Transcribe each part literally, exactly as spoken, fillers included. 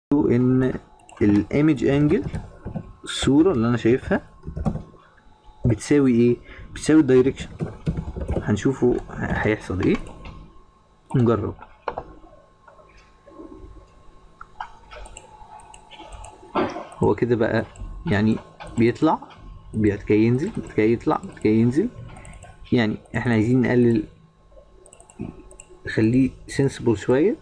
ان الايمج انجل، الصورة اللي انا شايفها بتساوي ايه؟ بتساوي الدايركشن. هنشوفه هيحصل ايه، نجرب. هو كده بقى يعني بيطلع، بعد كده ينزل، بعد كده يطلع، بعد كده ينزل. يعني احنا عايزين نقلل، نخليه سنسبل شوية.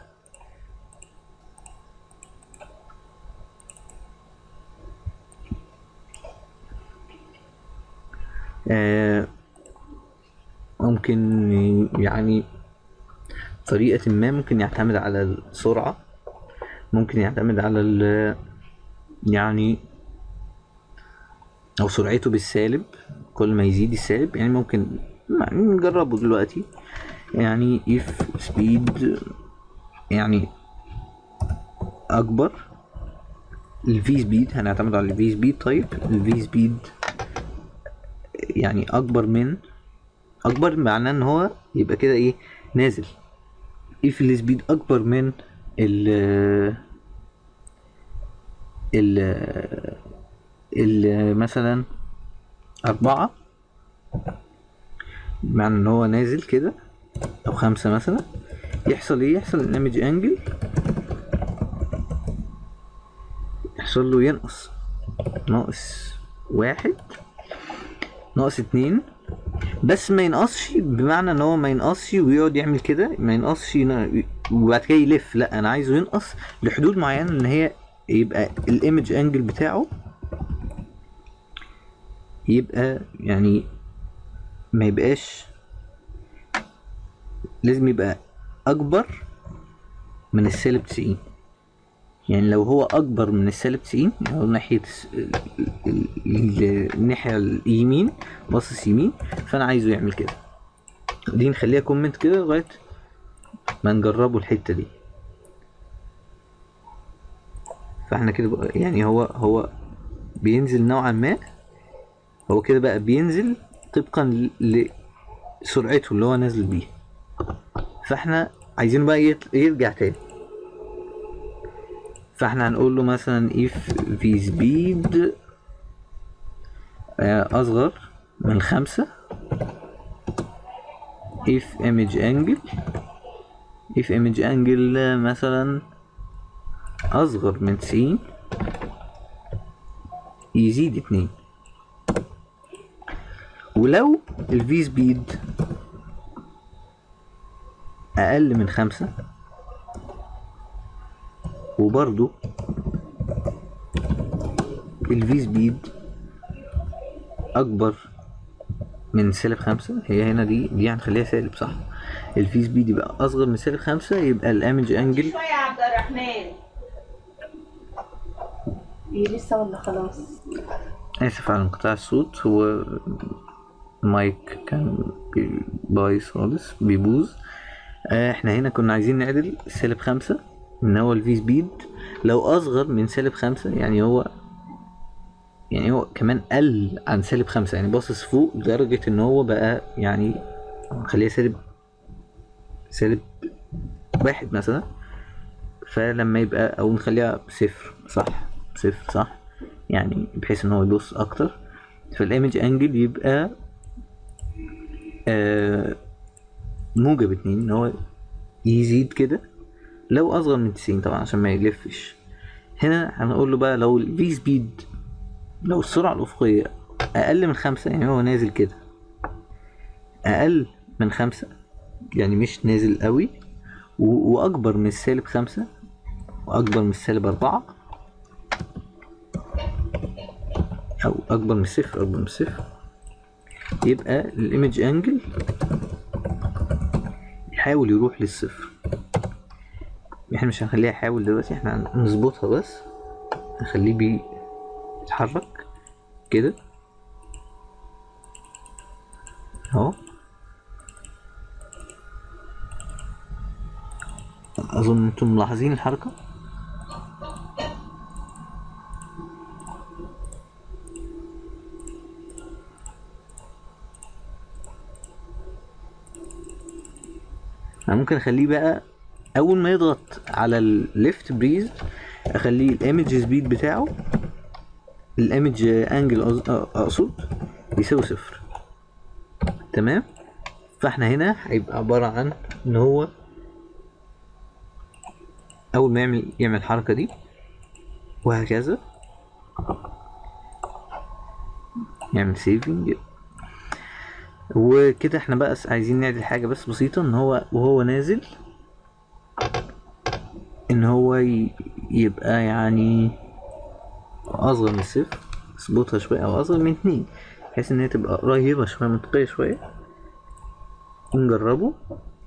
آه ممكن يعني طريقة ما، ممكن يعتمد على السرعة، ممكن يعتمد على ال يعني او سرعته بالسالب، كل ما يزيد السالب. يعني ممكن نجربه دلوقتي. يعني if speed يعني اكبر، ال v speed هنعتمد على ال v speed. طيب ال v speed يعني اكبر من، اكبر معناه ان هو يبقى كده ايه، نازل. if ال speed اكبر من ال ال ال مثلا أربعة، معنى ان هو نازل كده، او خمسة مثلا، يحصل ايه؟ يحصل الايمج انجل يحصل له ينقص، ناقص واحد، ناقص اتنين. بس ما ينقصش بمعنى ان هو ما ينقصش ويقعد يعمل كده، ما ينقصش ين- وبعد كده يلف. لا، انا عايزه ينقص لحدود معينة، ان هي يبقى الايمج انجل بتاعه يبقى يعني ما يبقاش، لازم يبقى اكبر من السالب تسعين. يعني لو هو اكبر من السالب تسعين، يعني هو ناحية الس- ال- ال- ال- الناحية اليمين، باصص يمين، فانا عايزه يعمل كده. دي نخليها كومنت كده لغاية ما نجربوا الحتة دي. فاحنا كده بقى يعني هو هو بينزل نوعا ما، هو كده بقى بينزل طبقا لسرعته اللي هو نازل بيها. فاحنا عايزينه بقى يت- يرجع تاني. فاحنا هنقول له مثلا if v speed آه، اصغر من خمسة، if image angle if image angle آه، مثلا اصغر من تسعين، يزيد اتنين. ولو ال v speed اقل من خمسة، وبرضو ال v speed اكبر من سالب خمسة، هي هنا دي دي هنخليها سالب صح. ال v speed يبقى اصغر من سالب خمسة، يبقى الايمج انجل شوية يا عبد الرحمن. ايه لسه ولا خلاص؟ اسف على انقطاع الصوت، هو المايك كان بي- بايظ خالص، بيبوظ. آه، احنا هنا كنا عايزين نعدل سالب خمسة، ان هو الفي سبيد لو اصغر من سالب خمسة، يعني هو يعني هو كمان قل عن سالب خمسة، يعني باصص فوق لدرجة ان هو بقى يعني خليها سالب سالب واحد مثلا. فلما يبقى، او نخليها صفر صح، صفر صح، يعني بحيث ان هو يبص اكتر. فالايمج انجل يبقى آه موجب اتنين، ان هو يزيد كده لو اصغر من تسعين طبعا عشان ما يلفش. هنا هنقول له بقى لو الفي سبيد، لو السرعة الأفقية أقل من خمسة، يعني هو نازل كده أقل من خمسة، يعني مش نازل قوي، و- وأكبر من السالب خمسة، وأكبر من السالب أربعة، أو أكبر من الصفر، أكبر من الصفر، يبقى الإيمج أنجل يحاول يروح للصفر. احنا مش هنخليها يحاول دلوقتي، احنا هنظبطها بس، نخليه بيتحرك كده اهو. اظن انتم ملاحظين الحركة. انا ممكن اخليه بقى اول ما يضغط على الليفت بريز اخليه الايمج سبيد بتاعه، الايمج انجل اقصد، يساوي صفر. تمام. فاحنا هنا هيبقى عبارة عن ان هو اول ما يعمل يعمل الحركة دي وهكذا، يعمل سيفنج. وكده احنا بقى عايزين نعدل حاجة بس بسيطة، ان هو وهو نازل ان هو يبقى يعني اصغر من الصفر، اظبطها شوية او اصغر من اتنين، بحيث ان هي تبقى قريبة شوية، منطقية شوية. نجربه.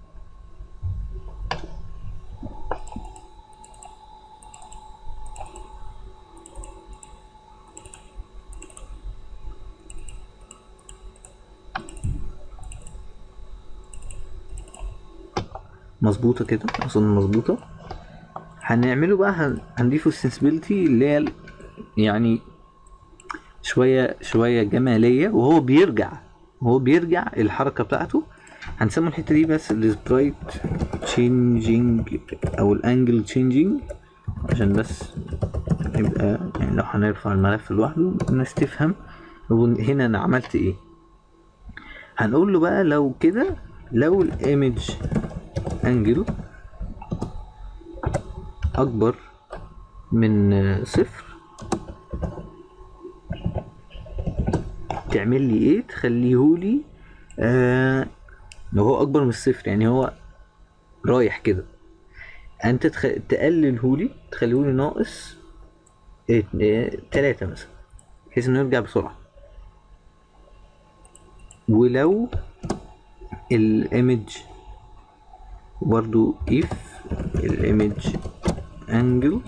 مظبوطة كده، اظن مظبوطة. هنعمله بقى هن... هنضيفه السنسبيلتي اللي هي يعني شوية شوية جمالية، وهو بيرجع وهو بيرجع الحركة بتاعته. هنسمي الحتة دي بس السبرايت تشينجينج او الانجل تشينجينج، عشان بس يبقى يعني لو هنرفع الملف لوحده الناس تفهم هنا انا عملت ايه. هنقول له بقى لو كده، لو الايمج انجل اكبر من صفر تعمل لي ايه؟ تخليهولي آه لو هو اكبر من الصفر يعني هو رايح كده، انت تخ... تقللهولي تخليهولي ناقص اه... اه... تلاتة مثلا، بحيث انه يرجع بسرعة. ولو الايمج برضو if الايمج انجل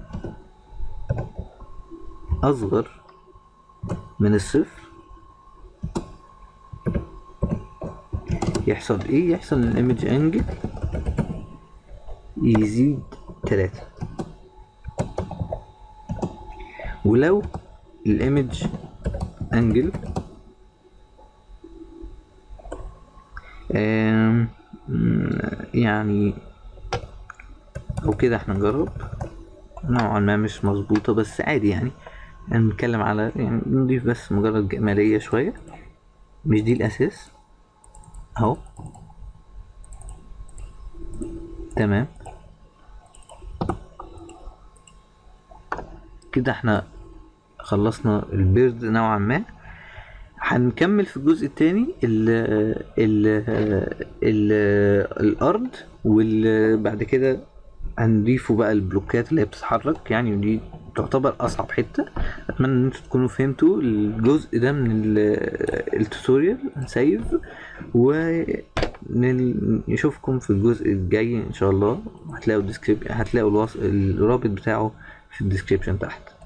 اصغر من الصفر يحصل ايه؟ يحصل ان الايمج انجل يزيد تلاتة. ولو الايمج انجل يعني او كده، احنا نجرب نوعا ما مش مظبوطة بس عادي يعني، هنتكلم على يعني نضيف بس مجرد جمالية شوية، مش دي الاساس اهو. تمام كده احنا خلصنا البيرد نوعا ما. هنكمل في الجزء التاني ال ال ال الارض، وبعد كده هنضيفه بقى البلوكات اللي هي بتتحرك يعني، ودي تعتبر اصعب حته. اتمنى ان انتوا تكونوا فهمتوا الجزء ده من التوتوريال. هنسيف ونشوفكم في الجزء الجاي ان شاء الله. هتلاقوا الديسكريب هتلاقوا الوص... الرابط بتاعه في الديسكريبشن تحت.